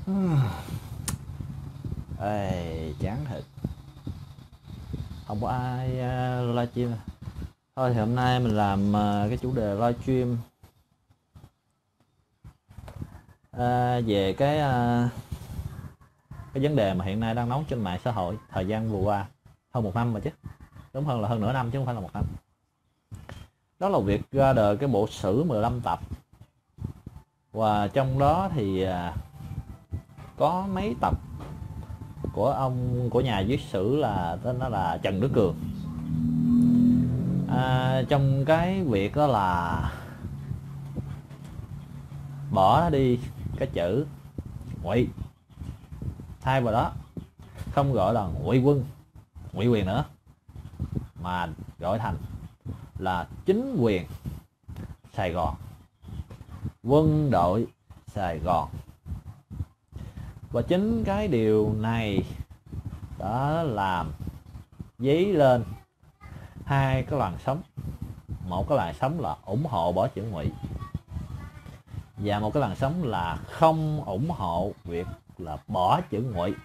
Ê, chán thật, không có ai livestream. Thôi thì hôm nay mình làm cái chủ đề livestream về cái vấn đề mà hiện nay đang nóng trên mạng xã hội thời gian vừa qua, hơn một năm mà chứ, đúng hơn là hơn nửa năm chứ không phải là một năm. Đó là việc ra đời cái bộ sử 15 tập, và trong đó thì có mấy tập của nhà viết sử là tên nó là Trần Đức Cường. Trong cái việc đó là bỏ đi cái chữ ngụy, thay vào đó không gọi là ngụy quân, ngụy quyền nữa, mà gọi thành là chính quyền Sài Gòn, quân đội Sài Gòn. Và chính cái điều này đã làm dấy lên hai cái làn sóng. Một cái làn sóng là ủng hộ bỏ chữ ngụy, và một cái làn sóng là không ủng hộ việc là bỏ chữ ngụy.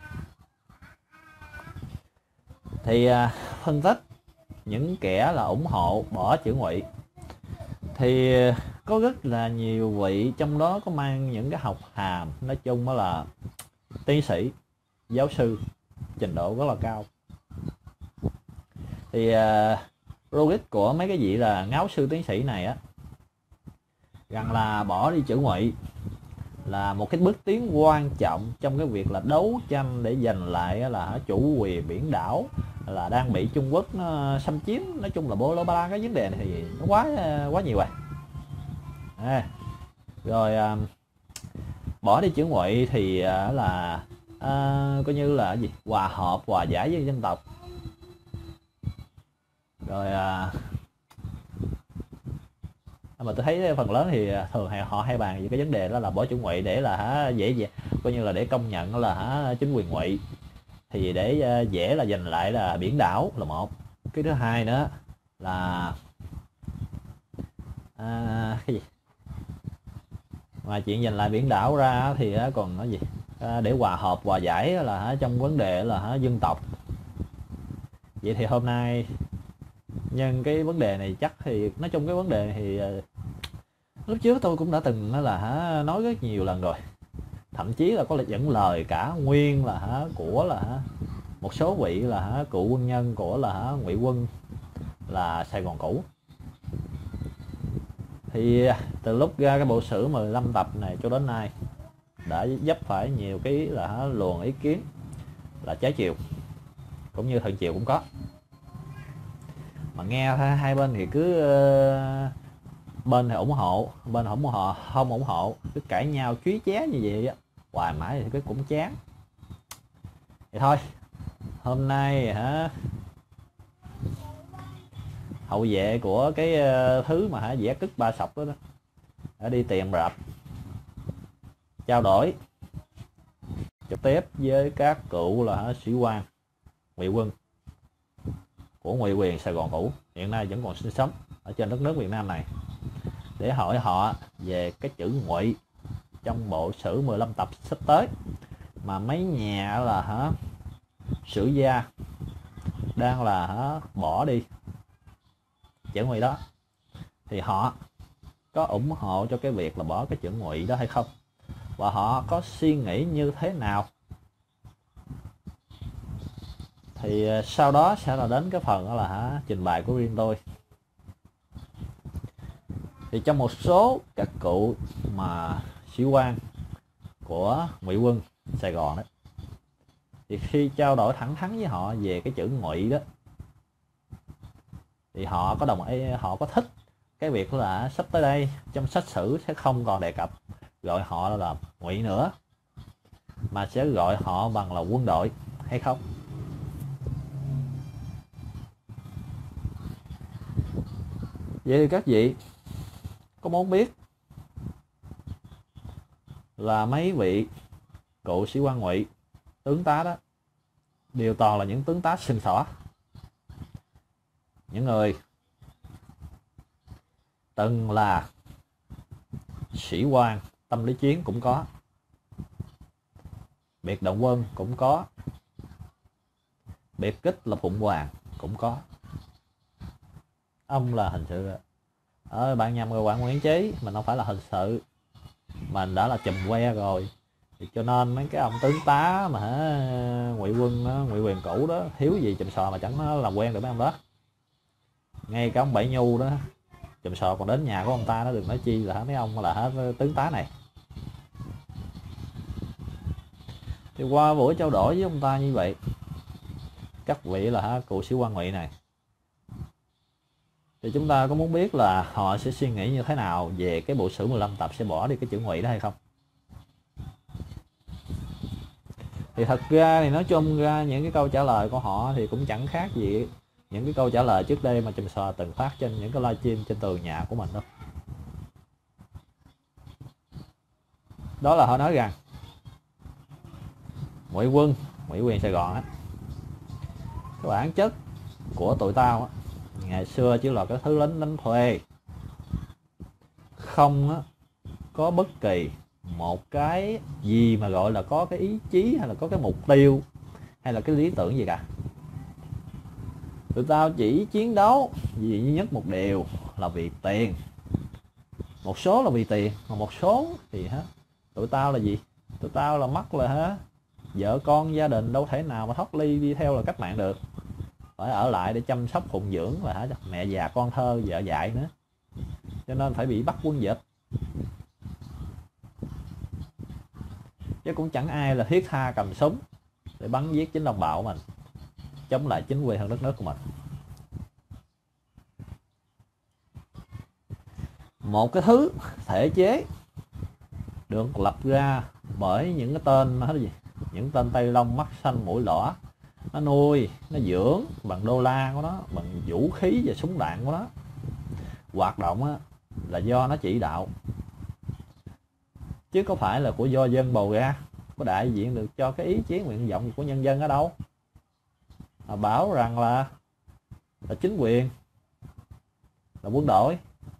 Thì phân tích những kẻ là ủng hộ bỏ chữ ngụy thì có rất là nhiều vị, trong đó có mang những cái học hàm, nói chung đó là tiến sĩ, giáo sư, trình độ rất là cao. Thì logic của mấy cái vị là ngáo sư tiến sĩ này á, rằng là bỏ đi chữ ngụy là một cái bước tiến quan trọng trong cái việc là đấu tranh để giành lại là chủ quyền biển đảo là đang bị Trung Quốc nó xâm chiếm. Nói chung là bô lô ba la, cái vấn đề này thì nó quá nhiều rồi. Rồi bỏ đi chữ ngụy thì là coi như là gì, hòa hợp, hòa giải với dân tộc. Rồi mà tôi thấy phần lớn thì thường họ hay bàn về cái vấn đề đó là bỏ chữ ngụy để là dễ dàng, coi như là để công nhận là chính quyền ngụy, thì để dễ là giành lại là biển đảo là một. Cái thứ hai nữa là cái gì, ngoài chuyện giành lại biển đảo ra thì còn nói gì, để hòa hợp, hòa giải là trong vấn đề là dân tộc. Vậy thì hôm nay nhân cái vấn đề này, chắc thì nói chung cái vấn đề này thì lúc trước tôi cũng đã từng là nói rất nhiều lần rồi, thậm chí là có dẫn lời cả nguyên là của là một số vị là cựu quân nhân của là ngụy quân là Sài Gòn cũ. Thì từ lúc ra cái bộ sử 15 tập này cho đến nay đã vấp phải nhiều cái là luồng ý kiến là trái chiều, cũng như thuận chiều cũng có. Mà nghe hai bên thì cứ bên thì ủng hộ, bên không ủng hộ, cứ cãi nhau chúi ché như vậy á hoài mãi thì cái cũng chán. Thì thôi, hôm nay hậu vệ của cái thứ mà vẽ cứt ba sọc đó, đã đi tìm rạp trao đổi trực tiếp với các cựu là sĩ quan ngụy quân của ngụy quyền Sài Gòn cũ hiện nay vẫn còn sinh sống ở trên đất nước Việt Nam này, để hỏi họ về cái chữ ngụy trong bộ sử 15 tập sắp tới mà mấy nhà là sử gia đang là bỏ đi chữ ngụy đó, thì họ có ủng hộ cho cái việc là bỏ cái chữ ngụy đó hay không, và họ có suy nghĩ như thế nào. Thì sau đó sẽ là đến cái phần đó là trình bày của riêng tôi. Thì trong một số các cụ mà sĩ quan của ngụy quân Sài Gòn đó, thì khi trao đổi thẳng thắn với họ về cái chữ ngụy đó, thì họ có đồng ý, họ có thích cái việc là sắp tới đây trong sách sử sẽ không còn đề cập gọi họ là ngụy nữa, mà sẽ gọi họ bằng là quân đội hay không. Vậy thì các vị có muốn biết là mấy vị cựu sĩ quan ngụy, tướng tá đó, đều toàn là những tướng tá sừng sỏ, những người từng là sĩ quan tâm lý chiến cũng có, biệt động quân cũng có, biệt kích là phụng hoàng cũng có. Ông là hình sự bạn nhầm rồi bạn Nguyễn Chí, mình không phải là hình sự, mình đã là chùm que rồi. Thì cho nên mấy cái ông tướng tá mà Ngụy Quân đó, Ngụy Quyền cũ đó, thiếu gì chùm sò mà chẳng nó làm quen được mấy ông đó. Ngay cả ông Bảy Nhu đó, chùm sò còn đến nhà của ông ta, nó đừng nói chi là mấy ông là hết tướng tá này. Thì qua buổi trao đổi với ông ta như vậy, các vị là cụ sĩ quan Ngụy này, thì chúng ta có muốn biết là họ sẽ suy nghĩ như thế nào về cái bộ sử 15 tập sẽ bỏ đi cái chữ Ngụy đó hay không? Thì thật ra thì nói chung ra những cái câu trả lời của họ thì cũng chẳng khác gì những cái câu trả lời trước đây mà chùm sò từng phát trên những cái livestream trên tường nhà của mình đâu. Đó là họ nói rằng Ngụy Quân, Ngụy Quyền Sài Gòn á, cái bản chất của tụi tao á, ngày xưa chỉ là cái thứ lính đánh thuê, không á, có bất kỳ một cái gì mà gọi là có cái ý chí hay là có cái mục tiêu hay là cái lý tưởng gì cả. Tụi tao chỉ chiến đấu vì duy nhất một điều là vì tiền. Một số là vì tiền, còn một số thì tụi tao là gì? Tụi tao là mắc là vợ con gia đình đâu thể nào mà thoát ly đi theo là cách mạng được, phải ở lại để chăm sóc phụng dưỡng là mẹ già con thơ vợ dạy nữa, cho nên phải bị bắt quân dịch. Chứ cũng chẳng ai là thiết tha cầm súng để bắn giết chính đồng bào của mình, chống lại chính quyền hơn đất nước của mình. Một cái thứ thể chế được lập ra bởi những cái tên gì, những tên Tây Long mắt xanh mũi lõ, nó nuôi, nó dưỡng bằng đô la của nó, bằng vũ khí và súng đạn của nó. Hoạt động là do nó chỉ đạo, chứ có phải là của do dân bầu ra, có đại diện được cho cái ý chí nguyện vọng của nhân dân ở đâu mà bảo rằng là chính quyền, là quân đội.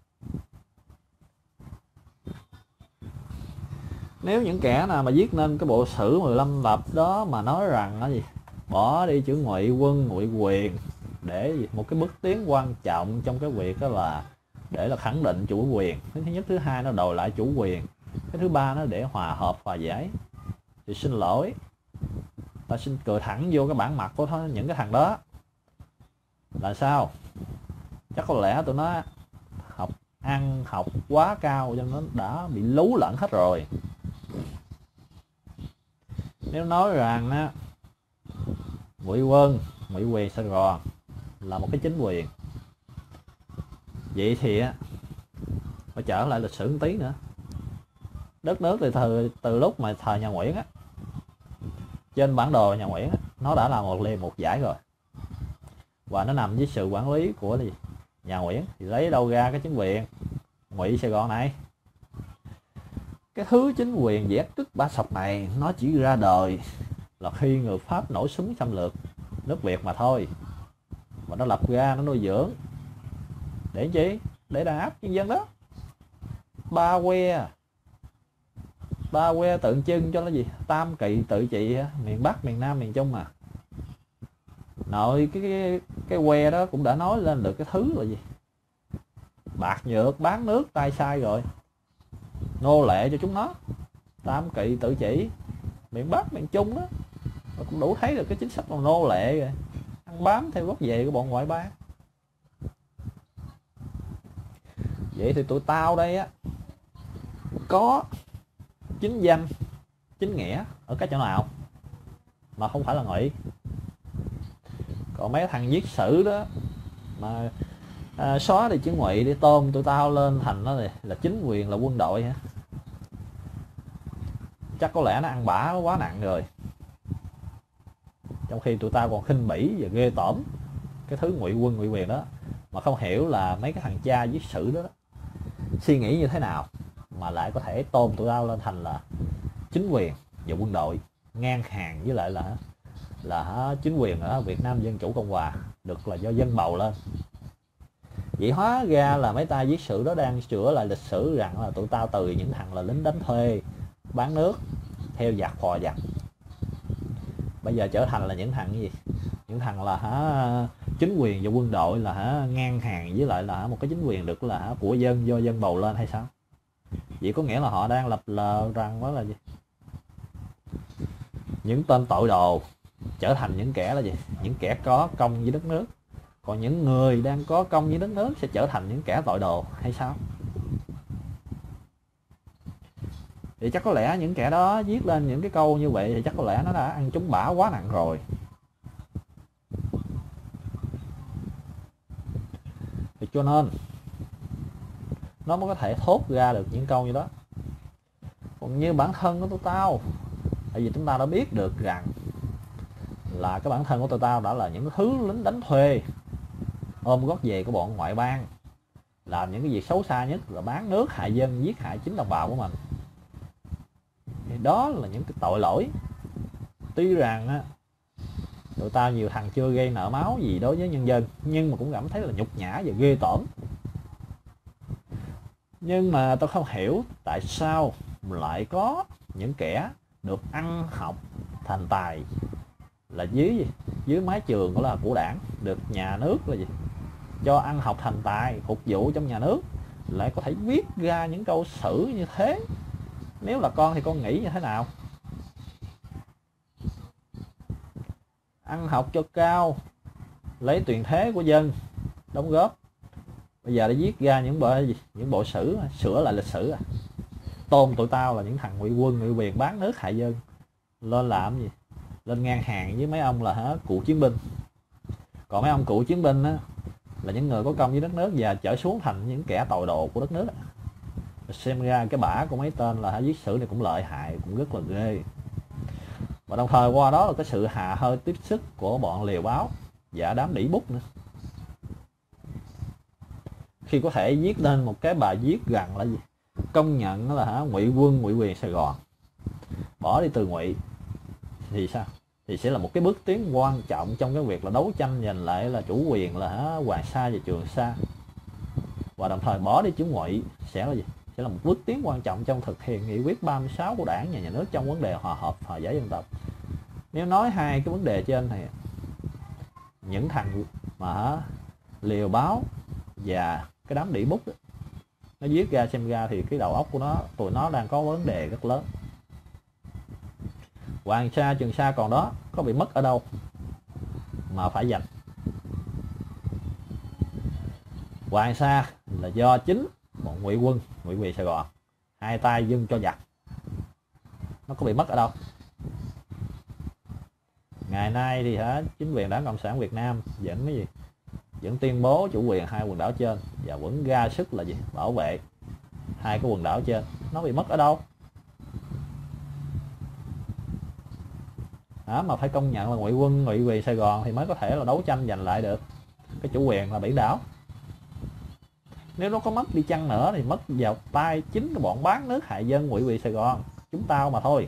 Nếu những kẻ nào mà viết nên cái bộ sử 15 tập đó mà nói rằng là gì, bỏ đi chữ Ngụy Quân, Ngụy Quyền để một cái bước tiến quan trọng trong cái việc đó là để là khẳng định chủ quyền, thứ nhất, thứ hai nó đòi lại chủ quyền, cái thứ ba nó để hòa hợp hòa giải, thì xin lỗi, ta xin cười thẳng vô cái bản mặt của những cái thằng đó là sao? Chắc có lẽ tụi nó học quá cao cho nó đã bị lú lẫn hết rồi. Nếu nói rằng Ngụy Quân, Ngụy Quyền Sài Gòn là một cái chính quyền, vậy thì phải trở lại lịch sử một tí nữa. Đất nước thì từ lúc mà thời nhà Nguyễn trên bản đồ nhà Nguyễn nó đã là một giải rồi, và nó nằm dưới sự quản lý của nhà Nguyễn, thì lấy đâu ra cái chính quyền Ngụy Sài Gòn này? Cái thứ chính quyền vẽ cứt ba sọc này nó chỉ ra đời là khi người Pháp nổ súng xâm lược nước Việt mà thôi, và nó lập ra, nó nuôi dưỡng để chi? Để đàn áp nhân dân đó. Ba que tượng trưng cho nó gì? Tam kỳ tự trị miền Bắc, miền Nam, miền Trung mà. Nội cái que đó cũng đã nói lên được cái thứ là gì? Bạc nhược, bán nước, tay sai rồi, nô lệ cho chúng nó. Tam kỳ tự trị miền Bắc, miền Trung đó, nó cũng đủ thấy được cái chính sách là nô lệ rồi, ăn bám theo gốc về của bọn ngoại bang. Vậy thì tụi tao đây có chính danh, chính nghĩa ở cái chỗ nào mà không phải là Ngụy? Còn mấy thằng viết sử đó mà xóa đi chữ Ngụy để tôn tụi tao lên thành nó là chính quyền, là quân đội hả? Chắc có lẽ nó ăn bả quá nặng rồi. Trong khi tụi tao còn khinh bỉ và ghê tởm cái thứ Ngụy Quân, Ngụy Quyền đó, mà không hiểu là mấy cái thằng cha viết sử đó suy nghĩ như thế nào mà lại có thể tôn tụi tao lên thành là chính quyền và quân đội, ngang hàng với lại là chính quyền ở Việt Nam Dân Chủ Cộng Hòa, được là do dân bầu lên. Vậy hóa ra là mấy tay viết sử đó đang sửa lại lịch sử rằng là tụi tao từ những thằng là lính đánh thuê, bán nước, theo giặc phò giặc, bây giờ trở thành là những thằng gì, những thằng là chính quyền và quân đội là ngang hàng với lại là một cái chính quyền được là của dân, do dân bầu lên hay sao? Vậy có nghĩa là họ đang lập lờ rằng đó là gì, những tên tội đồ trở thành những kẻ là gì, những kẻ có công với đất nước, còn những người đang có công với đất nước sẽ trở thành những kẻ tội đồ hay sao? Thì chắc có lẽ những kẻ đó viết lên những cái câu như vậy thì chắc có lẽ nó đã ăn trúng bả quá nặng rồi. Thì cho nên nó mới có thể thốt ra được những câu như đó. Còn như bản thân của tụi tao, tại vì chúng ta đã biết được rằng là cái bản thân của tụi tao đã là những thứ lính đánh thuê ôm gót về của bọn ngoại bang, làm những cái việc xấu xa nhất là bán nước hại dân, giết hại chính đồng bào của mình. Thì đó là những cái tội lỗi. Tuy rằng á, tụi tao nhiều thằng chưa gây nợ máu gì đối với nhân dân, nhưng mà cũng cảm thấy là nhục nhã và ghê tởm. Nhưng mà tao không hiểu tại sao lại có những kẻ được ăn học thành tài là dưới mái trường của đảng, được nhà nước là gì cho ăn học thành tài, phục vụ trong nhà nước, lại có thể viết ra những câu sử như thế. Nếu là con thì con nghĩ như thế nào? Ăn học cho cao, lấy tiền thế của dân đóng góp, bây giờ đã viết ra những bộ sử sửa lại lịch sử tôn tụi tao là những thằng ngụy quân ngụy quyền bán nước hại dân, lên làm gì, lên ngang hàng với mấy ông là cựu chiến binh. Còn mấy ông cựu chiến binh á, là những người có công với đất nước và trở xuống thành những kẻ tội đồ của đất nước. Xem ra cái bả của mấy tên là viết sử này cũng lợi hại, cũng rất là ghê. Và đồng thời qua đó là cái sự hà hơi tiếp sức của bọn liều báo và đám đĩ bút nữa, khi có thể viết lên một cái bài viết rằng là gì, công nhận là ngụy quân ngụy quyền Sài Gòn, bỏ đi từ ngụy thì sao, thì sẽ là một cái bước tiến quan trọng trong cái việc là đấu tranh giành lại là chủ quyền là Hoàng Sa và Trường Sa. Và đồng thời bỏ đi chữ ngụy sẽ là gì, sẽ là một bước tiến quan trọng trong thực hiện nghị quyết 36 của Đảng và Nhà nước trong vấn đề hòa hợp hòa giải dân tộc. Nếu nói hai cái vấn đề trên thì những thằng mà liều báo và cái đám đĩ bút đó, nó viết ra xem ra thì cái đầu óc của tụi nó đang có vấn đề rất lớn. Hoàng Sa Trường Sa còn đó, có bị mất ở đâu mà phải giành. Hoàng Sa là do chính bọn ngụy quân ngụy quyền Sài Gòn hai tay dâng cho giặc, nó có bị mất ở đâu. Ngày nay thì chính quyền Đảng Cộng sản Việt Nam vẫn cái gì, vẫn tuyên bố chủ quyền hai quần đảo trên và vẫn ra sức là gì, bảo vệ hai cái quần đảo trên. Nó bị mất ở đâu? Mà phải công nhận là ngụy quân ngụy quyền Sài Gòn thì mới có thể là đấu tranh giành lại được cái chủ quyền là biển đảo. Nếu nó có mất đi chăng nữa thì mất vào tay chính cái bọn bán nước hại dân ngụy quyền Sài Gòn, chúng tao mà thôi.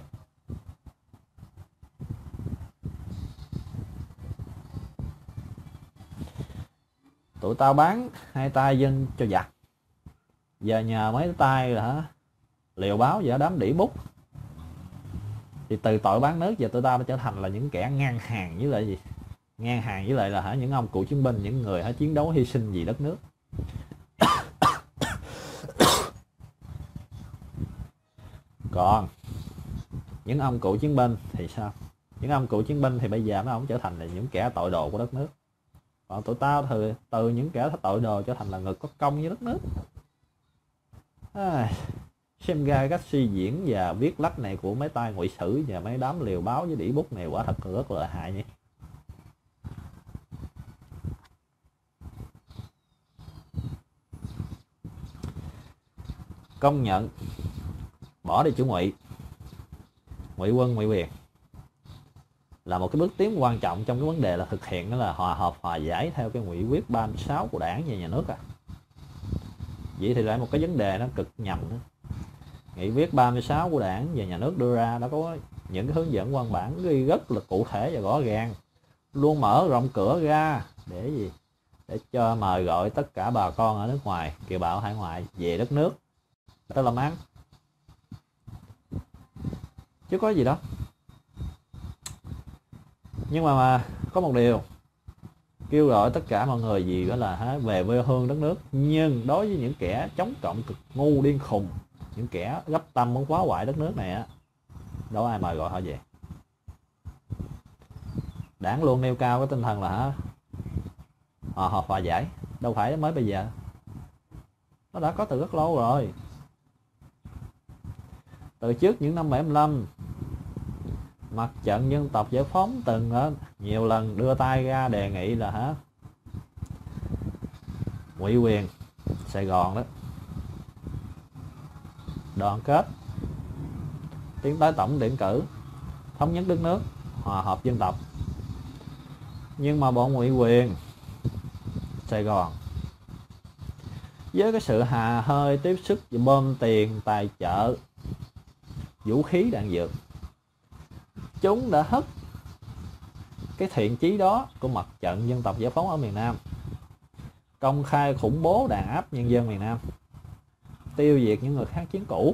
Tụi tao bán hai tay dân cho giặc, giờ nhờ mấy tay là liều báo và đám đĩ bút thì từ tội bán nước giờ tụi tao đã trở thành là những kẻ ngang hàng với lại gì, ngang hàng với lại là những ông cựu chiến binh, những người chiến đấu hy sinh vì đất nước. Còn những ông cựu chiến binh thì sao? Những ông cựu chiến binh thì bây giờ mấy ông trở thành là những kẻ tội đồ của đất nước. Còn tụi tao thì từ những kẻ tội đồ trở thành là người có công với đất nước. Xem ra cách suy diễn và viết lách này của mấy tay ngụy sử và mấy đám liều báo với đĩ bút này quả thật là rất lợi hại nhỉ. Công nhận bỏ đi chữ ngụy, ngụy quân ngụy quyền là một cái bước tiến quan trọng trong cái vấn đề là thực hiện đó là hòa hợp hòa giải theo cái nghị quyết 36 của Đảng và Nhà nước. Vậy thì lại một cái vấn đề nó cực nhầm nữa. Nghị quyết 36 của Đảng và Nhà nước đưa ra đã có những cái hướng dẫn văn bản ghi rất là cụ thể và rõ ràng, luôn mở rộng cửa ra để gì, để cho mời gọi tất cả bà con ở nước ngoài, kiều bào hải ngoại về đất nước để làm ăn, chứ có gì đó. Nhưng mà có một điều kêu gọi tất cả mọi người gì đó là về quê hương đất nước, nhưng đối với những kẻ chống cộng cực ngu điên khùng, những kẻ gấp tâm muốn phá hoại đất nước này á, đâu ai mời gọi họ về. Đảng luôn nêu cao cái tinh thần là hòa hợp hòa giải, đâu phải mới bây giờ, nó đã có từ rất lâu rồi. Từ trước những năm 75, Mặt trận Dân tộc Giải phóng từng nhiều lần đưa tay ra đề nghị là ủy quyền Sài Gòn đó đoàn kết tiến tới tổng tuyển cử, thống nhất đất nước, hòa hợp dân tộc. Nhưng mà bọn ủy quyền Sài Gòn với cái sự hà hơi tiếp sức và bơm tiền tài trợ vũ khí đạn dược, chúng đã hất cái thiện chí đó của Mặt trận Dân tộc Giải phóng ở miền Nam, công khai khủng bố đàn áp nhân dân miền Nam, tiêu diệt những người kháng chiến cũ.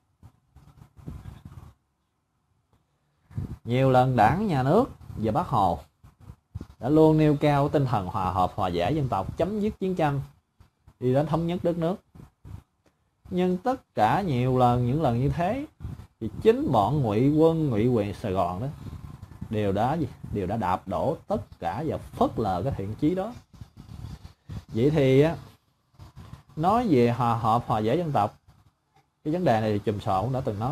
Nhiều lần Đảng, Nhà nước và Bác Hồ đã luôn nêu cao tinh thần hòa hợp hòa giải dân tộc, chấm dứt chiến tranh, đi đến thống nhất đất nước. Nhưng tất cả nhiều lần, những lần như thế thì chính bọn ngụy quân, ngụy quyền Sài Gòn đó đều đã đạp đổ tất cả và phớt lờ cái thiện chí đó. Vậy thì nói về hòa hợp hòa giải dân tộc, cái vấn đề này thì Chùm Sò cũng đã từng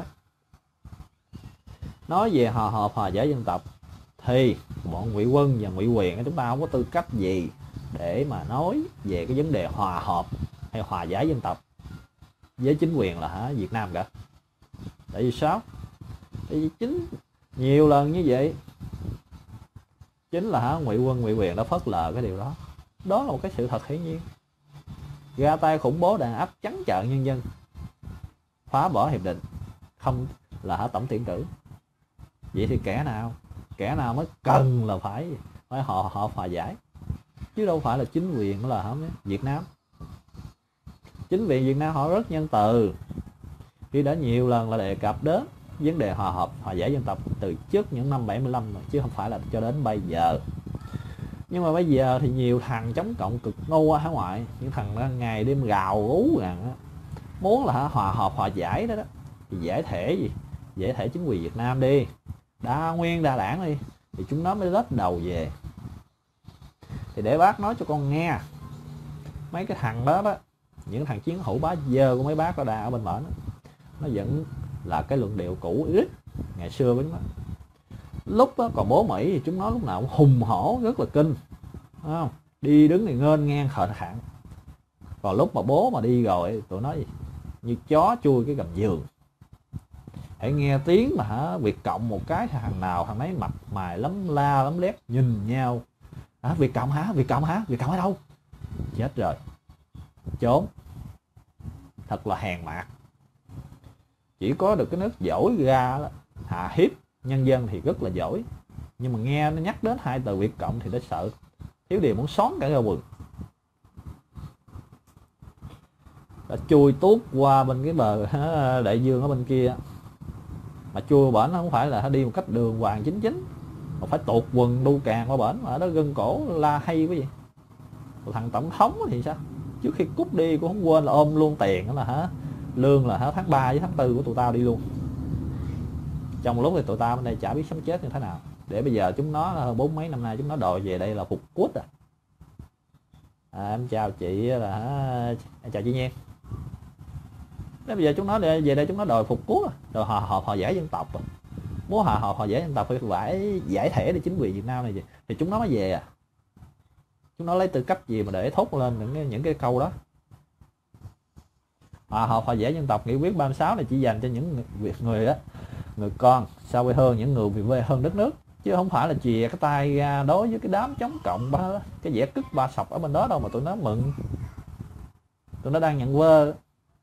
nói về hòa hợp hòa giải dân tộc thì bọn ngụy quân và ngụy quyền chúng ta không có tư cách gì để mà nói về cái vấn đề hòa hợp hay hòa giải dân tộc với chính quyền là Việt Nam cả. Tại vì sao? Tại vì chính nhiều lần như vậy chính là ngụy quân ngụy quyền đã phớt lờ cái điều đó. Đó là một cái sự thật hiển nhiên, ra tay khủng bố đàn áp trắng trợn nhân dân, phá bỏ hiệp định, không là tổng tuyển cử. Vậy thì kẻ nào mới cần là phải họ hòa giải, chứ đâu phải là chính quyền là Việt Nam. Chính quyền Việt Nam họ rất nhân từ khi đã nhiều lần là đề cập đến vấn đề hòa hợp hòa giải dân tộc từ trước những năm 75 rồi, chứ không phải là cho đến bây giờ. Nhưng mà bây giờ thì nhiều thằng chống cộng cực ngu ở hải ngoại, những thằng đó ngày đêm gào rú rằng muốn là hòa hợp hòa giải đó thì giải thể chính quyền Việt Nam đi, đa nguyên đa đảng đi, thì chúng nó mới lết đầu về. Thì để bác nói cho con nghe, mấy cái thằng đó những thằng chiến hữu bá dơ của mấy bác đó ở bên bển đó, nó vẫn là cái luận điệu cũ ít ngày xưa với nó. Lúc đó còn bố Mỹ thì chúng nó lúc nào cũng hùng hổ rất là kinh, không? Đi đứng thì ngên ngang khờ khạng. Còn lúc mà bố mà đi rồi tụi nó như chó chui cái gầm giường. Hãy nghe tiếng mà Việt Cộng một cái, thằng nào thằng ấy mặt mày lấm la lấm lét nhìn nhau. Việt Cộng hả? Việt Cộng hả? Việt Cộng ở đâu? Chết rồi, trốn. Thật là hèn mạt. Chỉ có được cái nước giỏi ra đó, hạ hiếp nhân dân thì rất là giỏi, nhưng mà nghe nó nhắc đến hai từ Việt Cộng thì nó sợ, thiếu điều muốn xón cả ra quần. Đã chui tuốt qua bên cái bờ đại dương ở bên kia, mà chui bển nó không phải là đi một cách đường hoàng chính mà phải tuột quần đu càng qua bển, mà ở đó gân cổ la hay quá vậy. Còn thằng tổng thống thì sao? Trước khi cút đi cũng không quên là ôm luôn tiền là lương là tháng 3 với tháng 4 của tụi tao đi luôn. Trong một lúc thì tụi tao bên đây chả biết sống chết như thế nào, để bây giờ chúng nó hơn 40 mấy năm nay chúng nó đòi về đây là phục quốc em chào chị em chào chị Nhiên. Thế bây giờ chúng nó về đây chúng nó đòi phục quốc, đòi hòa giải dân tộc. Muốn hòa giải dân tộc phải giải thể để chính quyền Việt Nam này thì chúng nó mới về Chúng nó lấy tư cách gì mà để thốt lên những cái câu đó? Hòa giải dân tộc nghị quyết 36 này chỉ dành cho những người con sao quê hương, những người vì quê hương đất nước, chứ không phải là chìa cái tay ra đối với cái đám chống cộng cái vẻ cứt ba sọc ở bên đó đâu mà tụi nó mừng. Tụi nó đang nhận quơ.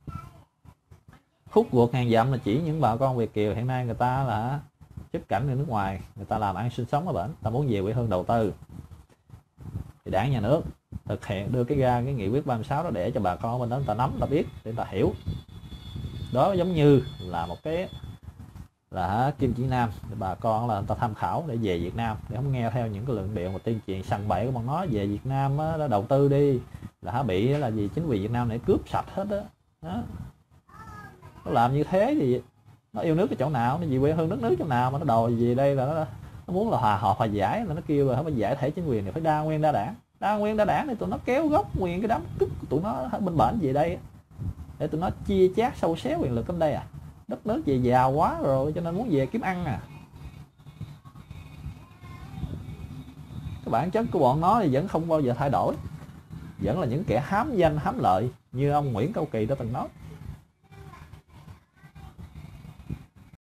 Khúc ruột ngàn dặm là chỉ những bà con Việt kiều hiện nay người ta là xuất cảnh ở nước ngoài, người ta làm ăn sinh sống ở bển, ta muốn về quê hương đầu tư, thì Đảng, Nhà nước thực hiện đưa cái nghị quyết 36 đó để cho bà con bên đó người ta nắm, người ta biết, để người ta hiểu. Đó giống như là một cái là Kim Chỉ Nam, để bà con là người ta tham khảo để về Việt Nam, để không nghe theo những cái luận điệu mà tuyên truyền sằng bậy của bọn nó. Về Việt Nam á, đã đầu tư đi là bị là gì chính quyền Việt Nam này cướp sạch hết đó. Nó làm như thế thì nó yêu nước cái chỗ nào, nó vì quê hương đất nước chỗ nào mà nó đòi gì đây, là nó muốn là hòa hợp hòa giải, là nó kêu là phải giải thể chính quyền này phải đa nguyên đa đảng, để tụi nó kéo gốc nguyên cái đám cướp của tụi nó bên bển về đây để tụi nó chia chác sâu xé quyền lực đến đây. Đất nước về giàu quá rồi cho nên muốn về kiếm ăn. Cái bản chất của bọn nó thì vẫn không bao giờ thay đổi, vẫn là những kẻ hám danh hám lợi như ông Nguyễn Cao Kỳ đã từng nói.